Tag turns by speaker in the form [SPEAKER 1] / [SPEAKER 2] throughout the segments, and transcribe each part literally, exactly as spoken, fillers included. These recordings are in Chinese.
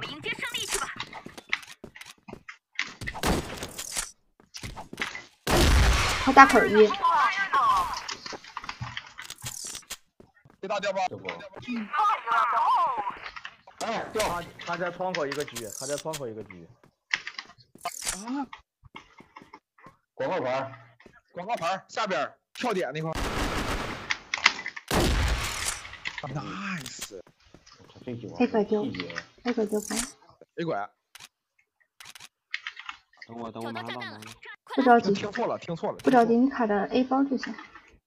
[SPEAKER 1] 们迎接胜利去吧！
[SPEAKER 2] 他大口一。
[SPEAKER 3] 别打掉吧。
[SPEAKER 2] 嗯。
[SPEAKER 3] 哎，掉！
[SPEAKER 4] 他他在窗口一个狙，他在窗口一个狙。
[SPEAKER 3] 啊！广告牌，广告牌下边跳点那块。nice。
[SPEAKER 2] A 拐丢 ，A 拐丢牌。
[SPEAKER 3] A 拐。
[SPEAKER 5] 等我，等我，马上到，马上到。
[SPEAKER 2] 不着急。
[SPEAKER 3] 听错了，听错了。
[SPEAKER 2] 不着急，你卡着 A 包就行。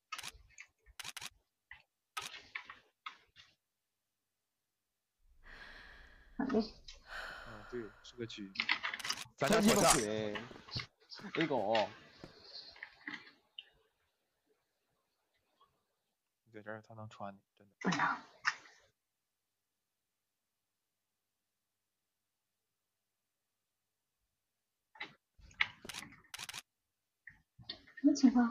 [SPEAKER 2] 好嘞。
[SPEAKER 3] 嗯，对，是个狙。咱家吵架。
[SPEAKER 5] A 狗。
[SPEAKER 3] 你在这儿，他能穿你，真的。
[SPEAKER 2] 不能。什么情况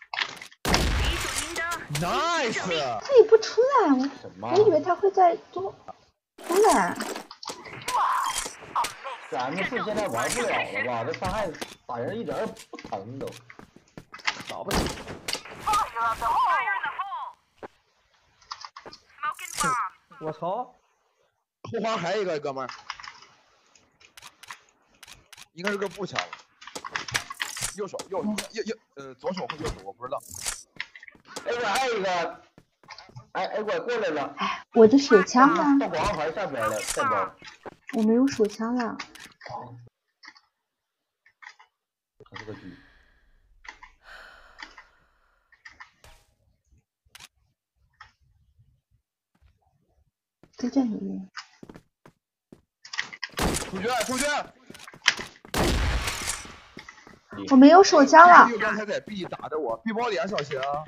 [SPEAKER 3] ？Nice！
[SPEAKER 2] 他也不出来，我我以为他会在中出来。
[SPEAKER 6] 咱们是现在玩不了了吧？这伤害打人一点儿不疼都。
[SPEAKER 4] 找不起。我操！
[SPEAKER 3] 后方还有一个哥们儿，应该是个步枪。右手，右右右，呃，左手和右手我不知道。
[SPEAKER 6] A 拐还有一个，哎 ，A 拐过来了。
[SPEAKER 2] 哎，我的手枪呢？
[SPEAKER 6] 到广告牌下边了，这包。
[SPEAKER 2] 我没有手枪了。
[SPEAKER 6] 可是个狙。
[SPEAKER 2] 在这里面。
[SPEAKER 3] 出去，出去！
[SPEAKER 2] 我没有手枪了。
[SPEAKER 3] 刚才在 B 打着我 ，B 包脸小心啊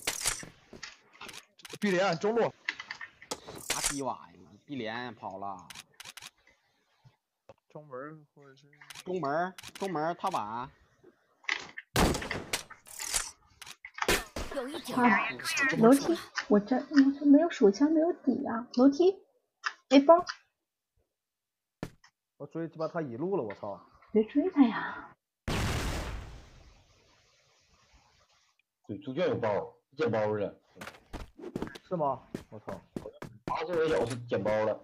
[SPEAKER 3] ！B 连中路。
[SPEAKER 5] 啥逼玩意儿 ？B 连跑了。
[SPEAKER 3] 中门或者是
[SPEAKER 5] 中门，中门踏板。
[SPEAKER 1] 有一点
[SPEAKER 2] 楼梯，我这没有手枪，没有底啊！楼梯 ，A 包。
[SPEAKER 4] 我追鸡巴他一路了，我操！
[SPEAKER 2] 别追他呀！
[SPEAKER 6] 对，猪圈有包，捡包了。
[SPEAKER 4] 是吗？我操！
[SPEAKER 6] 八十个小是捡包了。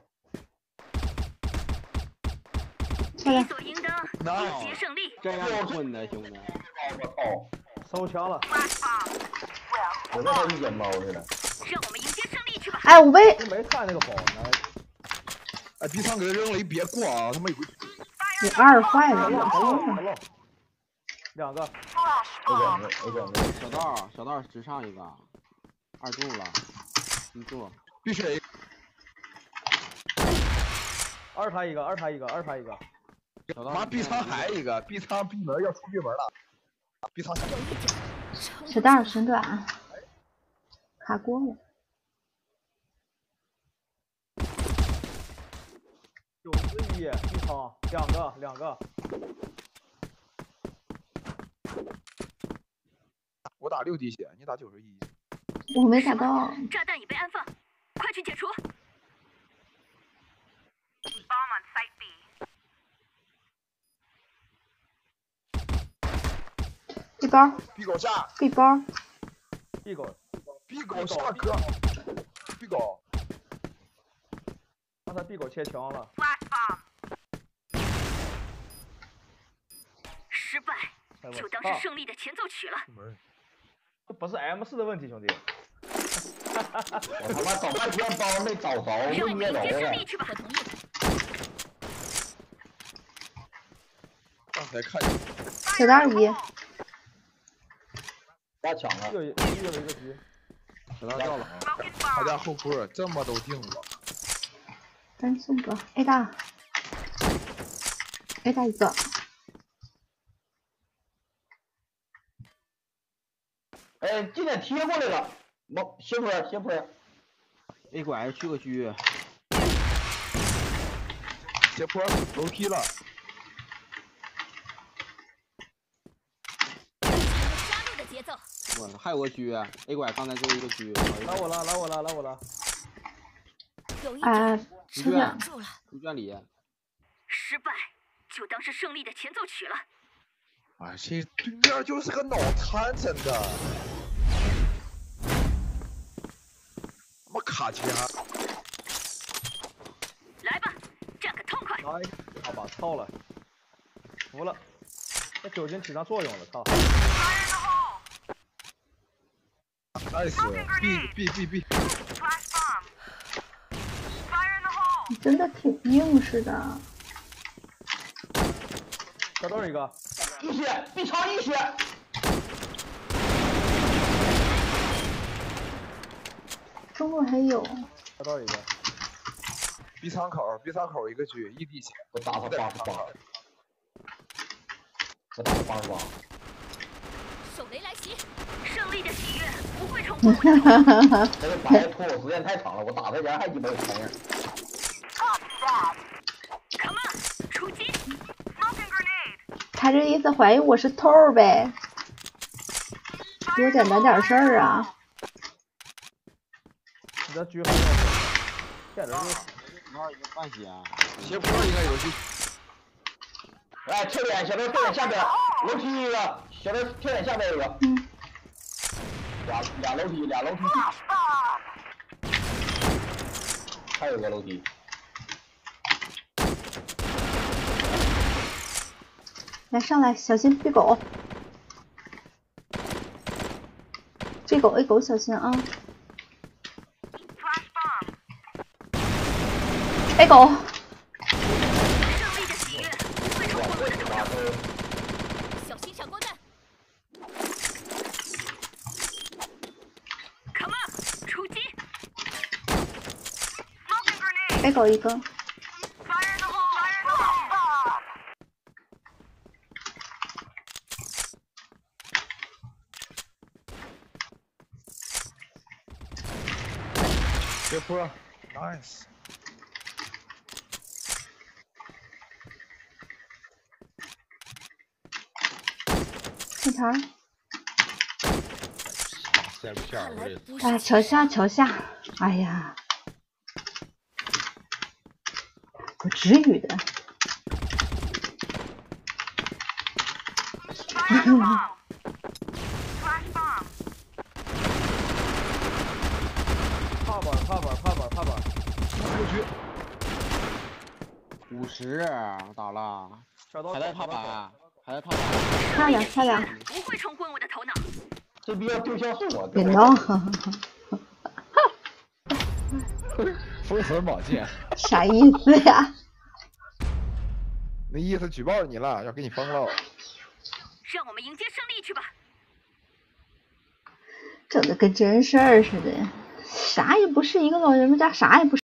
[SPEAKER 2] 下来。
[SPEAKER 1] 所赢得迎接胜利。
[SPEAKER 5] 这样混的兄弟。
[SPEAKER 6] 我操！
[SPEAKER 4] 收枪了。
[SPEAKER 6] 我这还是捡包似的。
[SPEAKER 1] 让我们迎接胜利去吧！
[SPEAKER 2] 哎，我被
[SPEAKER 4] 没看那个包呢。
[SPEAKER 3] 哎 ，B 仓给他扔了一别过啊，他妈有个。
[SPEAKER 2] 你二坏了，
[SPEAKER 4] 两个
[SPEAKER 2] 了。
[SPEAKER 4] 两个。
[SPEAKER 6] 我两个，我两个。
[SPEAKER 5] 小道，小道直上一个，二中了，一中。
[SPEAKER 3] 必须 A。
[SPEAKER 4] 二排一个，二排一个，二排一个。
[SPEAKER 3] 妈 ，B 仓还一个 ，B 仓 B 门要出 B 门了。B 仓下。
[SPEAKER 2] 小道旋转，卡锅了。
[SPEAKER 4] 九十一，一仓，两个，两个。
[SPEAKER 3] 我打六滴血，你打九十一。
[SPEAKER 2] 我没打到。
[SPEAKER 1] 炸弹已被安放，快去解除。
[SPEAKER 2] B 包
[SPEAKER 3] ，B 狗下
[SPEAKER 2] ，B 包
[SPEAKER 4] ，B 狗
[SPEAKER 3] ，B 狗下哥 ，B 狗，
[SPEAKER 4] 刚才 B 狗切墙了，
[SPEAKER 1] 失败，就当是胜利的前奏曲了。
[SPEAKER 4] 这不是 M 四的问题，兄弟。
[SPEAKER 6] 我他妈找半天包没找着，就捏着了。
[SPEAKER 3] 刚才看
[SPEAKER 2] 小道一。
[SPEAKER 6] 把抢了，
[SPEAKER 4] 又一又一个局，
[SPEAKER 5] 小道掉了。
[SPEAKER 3] 他家后坡这么都定了。
[SPEAKER 2] 单送个 A 大 ，A 大一个。
[SPEAKER 6] 哎，这点贴过来了，往斜坡斜坡。
[SPEAKER 5] A 拐去个狙。
[SPEAKER 3] 斜坡楼梯了。
[SPEAKER 5] 我操，还有个狙 ，A 拐刚才就一个狙。
[SPEAKER 4] 来我了，来我了，来我了。
[SPEAKER 2] 啊，
[SPEAKER 5] 猪圈，猪圈里。
[SPEAKER 1] 失败，就当是胜利的前奏曲了。
[SPEAKER 3] 哎，这对面就是个脑残，真的。他妈卡钳。
[SPEAKER 1] 来吧，战个痛快！
[SPEAKER 4] 来，好吧，操了，服了，这酒精起上作用了，操！
[SPEAKER 3] nice， B B B B。
[SPEAKER 2] 你真的挺硬实的。
[SPEAKER 4] 小豆一个。
[SPEAKER 6] 一血，必超一血。
[SPEAKER 2] 中路还有。
[SPEAKER 4] 小豆一个。
[SPEAKER 3] B 仓口 ，B 仓口一个狙，一滴血。
[SPEAKER 6] 我打他八十八。我打他八十八。
[SPEAKER 1] 手雷来袭，胜利的喜悦不会重复我的头脑。
[SPEAKER 6] 这个白拖我时间太长了，我打他前还鸡巴有反应。
[SPEAKER 1] Come on， 出击 ！Smoking grenade。
[SPEAKER 2] 他这意思怀疑我是偷儿呗？多简单点事儿啊！
[SPEAKER 4] 你这狙好，这人就
[SPEAKER 5] 二一个半血。
[SPEAKER 3] 斜坡应该有戏。
[SPEAKER 6] 哎，跳点，小豆跳点下边，楼梯一个，小豆跳点下边一个。
[SPEAKER 2] 嗯。
[SPEAKER 6] 俩俩楼梯，俩楼梯。还有个楼梯。
[SPEAKER 2] 来上来，小心逼狗。这狗 A 狗小心啊 ！A 狗。
[SPEAKER 1] 胜利的喜悦不会重复我的头脑。小心闪光弹 ！Come on， 出击
[SPEAKER 2] ！A 狗一个。
[SPEAKER 3] 斜坡 ，nice。
[SPEAKER 2] 一台。
[SPEAKER 3] 下不下？
[SPEAKER 2] 哎，桥下，桥下，哎呀，不至于的。
[SPEAKER 4] 踏板，踏板，踏板，踏板。
[SPEAKER 3] 过去。
[SPEAKER 5] 五十，我打了。还在踏板，还在踏板。
[SPEAKER 2] 漂亮，漂亮。
[SPEAKER 1] 不会冲昏我的头脑。
[SPEAKER 6] 这逼要丢像素啊！
[SPEAKER 2] 别闹！
[SPEAKER 3] 封神宝剑。
[SPEAKER 2] 啥意思呀？
[SPEAKER 3] 那意思举报你了，要给你封了。
[SPEAKER 1] 让我们迎接胜利去吧！
[SPEAKER 2] 整的跟真事儿似的，啥也不是，一个老人们家啥也不是。